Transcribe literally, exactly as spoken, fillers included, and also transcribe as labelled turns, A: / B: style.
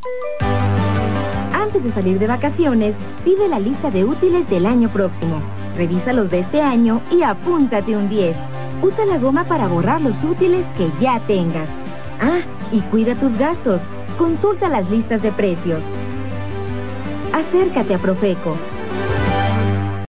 A: Antes de salir de vacaciones, pide la lista de útiles del año próximo. Revisa los de este año y apúntate un diez. Usa la goma para borrar los útiles que ya tengas. Ah, y cuida tus gastos. Consulta las listas de precios. Acércate a Profeco.